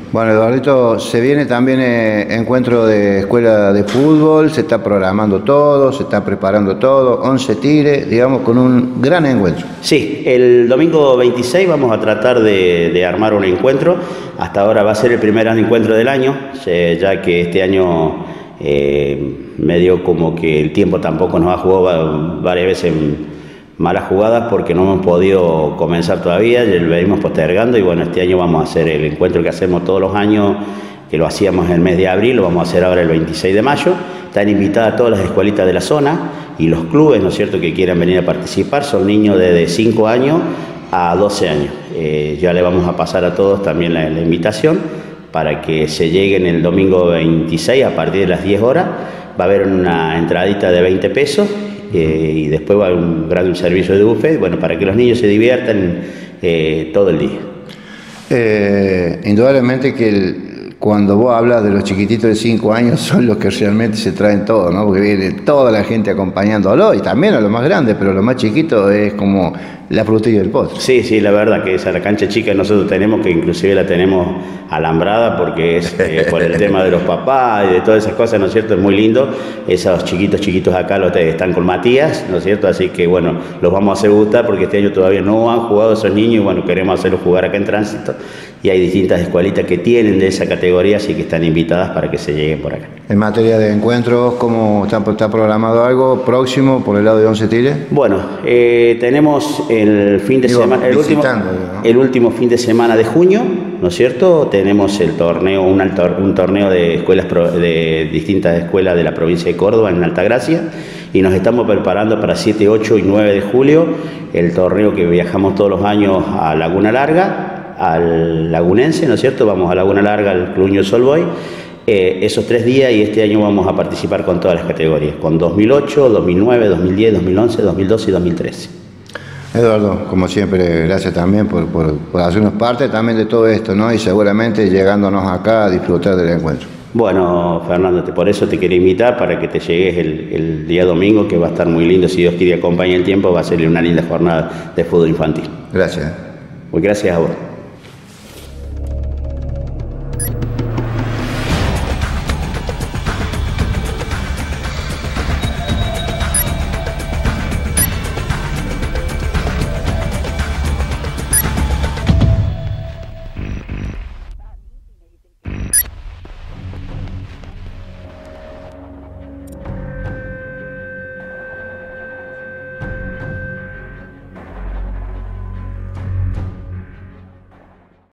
Bueno, Eduardito, se viene también encuentro de escuela de fútbol, se está programando todo, se está preparando todo, 11 Tigres, digamos, con un gran encuentro. Sí, el domingo 26 vamos a tratar de armar un encuentro. Hasta ahora va a ser el primer encuentro del año, ya que este año medio como que el tiempo tampoco nos ha jugado varias veces malas jugadas porque no hemos podido comenzar todavía, lo venimos postergando y bueno, este año vamos a hacer el encuentro que hacemos todos los años, que lo hacíamos en el mes de abril, lo vamos a hacer ahora el 26 de mayo. Están invitadas todas las escuelitas de la zona y los clubes, ¿no es cierto?, que quieran venir a participar, son niños de 5 años a 12 años. Ya le vamos a pasar a todos también la invitación para que se lleguen el domingo 26 a partir de las 10 horas. Va a haber una entradita de 20 pesos. Y después va a haber un gran servicio de buffet, bueno, para que los niños se diviertan todo el día. Indudablemente que cuando vos hablas de los chiquititos de 5 años son los que realmente se traen todo, ¿no? Porque viene toda la gente acompañándolo y también a los más grandes, pero los más chiquitos es como la frutilla del postre. Sí, sí, la verdad que esa la cancha chica nosotros tenemos, que inclusive la tenemos alambrada porque es por el tema de los papás y de todas esas cosas, ¿no es cierto? Es muy lindo. Esos chiquitos acá están con Matías, ¿no es cierto? Así que bueno, los vamos a hacer gustar porque este año todavía no han jugado esos niños y bueno, queremos hacerlos jugar acá en Tránsito. Y hay distintas escuelitas que tienen de esa categoría, así que están invitadas para que se lleguen por acá. En materia de encuentros, ¿cómo está programado algo próximo por el lado de 11 Tigres? Bueno, tenemos el fin de semana, el último fin de semana de junio, ¿no es cierto? Tenemos el torneo, un torneo de escuelas de distintas escuelas de la provincia de Córdoba en Altagracia y nos estamos preparando para 7, 8 y 9 de julio el torneo que viajamos todos los años a Laguna Larga, al Lagunense, ¿no es cierto? Vamos a Laguna Larga, al Club Ñuñoa Solboy, esos 3 días y este año vamos a participar con todas las categorías, con 2008, 2009, 2010, 2011, 2012 y 2013. Eduardo, como siempre, gracias también por hacernos parte también de todo esto, ¿no? Y seguramente llegándonos acá a disfrutar del encuentro. Bueno, Fernando, por eso te quería invitar para que te llegues el día domingo, que va a estar muy lindo, si Dios quiere acompaña el tiempo, va a ser una linda jornada de fútbol infantil. Gracias. Pues gracias a vos.